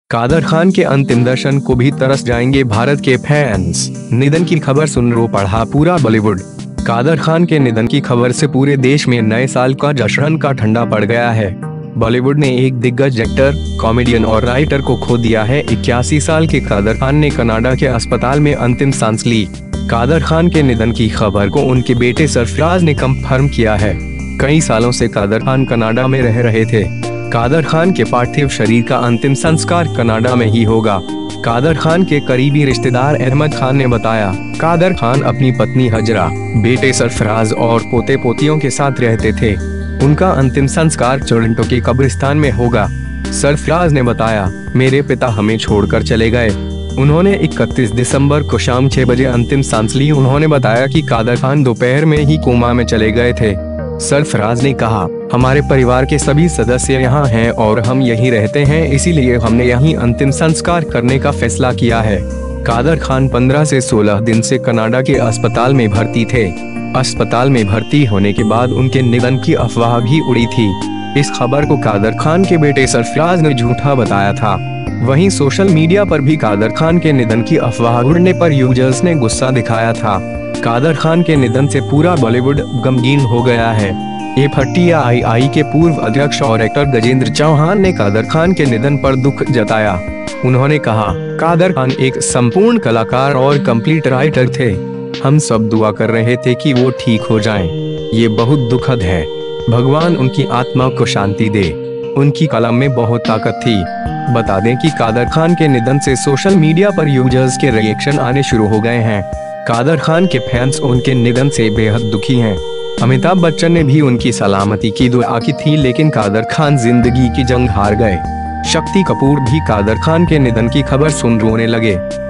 कादर खान के अंतिम दर्शन को भी तरस जाएंगे भारत के फैंस। निधन की खबर सुन रो पढ़ा पूरा बॉलीवुड। कादर खान के निधन की खबर से पूरे देश में नए साल का जश्न का ठंडा पड़ गया है। बॉलीवुड ने एक दिग्गज एक्टर, कॉमेडियन और राइटर को खो दिया है। 81 साल के कादर खान ने कनाडा के अस्पताल में अंतिम सांस ली। कादर खान के निधन की खबर को उनके बेटे सरफराज ने कंफर्म किया है। कई सालों से कादर खान कनाडा में रह रहे थे। कादर खान के पार्थिव शरीर का अंतिम संस्कार कनाडा में ही होगा। कादर खान के करीबी रिश्तेदार अहमद खान ने बताया, कादर खान अपनी पत्नी हजरा, बेटे सरफराज और पोते पोतियों के साथ रहते थे। उनका अंतिम संस्कार टोरंटो के कब्रिस्तान में होगा। सरफराज ने बताया, मेरे पिता हमें छोड़कर चले गए। उन्होंने 31 दिसंबर को शाम 6 बजे अंतिम सांस ली। उन्होंने बताया कि कादर खान दोपहर में ही कोमा में चले गए थे। सरफराज ने कहा, हमारे परिवार के सभी सदस्य यहाँ हैं और हम यहीं रहते हैं, इसीलिए हमने यहीं अंतिम संस्कार करने का फैसला किया है। कादर खान 15 से 16 दिन से कनाडा के अस्पताल में भर्ती थे। अस्पताल में भर्ती होने के बाद उनके निधन की अफवाह भी उड़ी थी। इस खबर को कादर खान के बेटे सरफराज ने झूठा बताया था। वहीं सोशल मीडिया पर भी कादर खान के निधन की अफवाह उड़ने पर यूजर्स ने गुस्सा दिखाया था। कादर खान के निधन से पूरा बॉलीवुड गमगीन हो गया है। एफटीआई के पूर्व अध्यक्ष और एक्टर गजेंद्र चौहान ने कादर खान के निधन पर दुख जताया। उन्होंने कहा, कादर खान एक संपूर्ण कलाकार और कंप्लीट राइटर थे। हम सब दुआ कर रहे थे कि वो ठीक हो जाएं। ये बहुत दुखद है। भगवान उनकी आत्मा को शांति दे। उनकी कलम में बहुत ताकत थी। बता दें कि कादर खान के निधन से सोशल मीडिया पर यूजर्स के रिएक्शन आने शुरू हो गए हैं। कादर खान के फैंस उनके निधन से बेहद दुखी हैं। अमिताभ बच्चन ने भी उनकी सलामती की दुआ की थी, लेकिन कादर खान जिंदगी की जंग हार गए। शक्ति कपूर भी कादर खान के निधन की खबर सुन रोने लगे।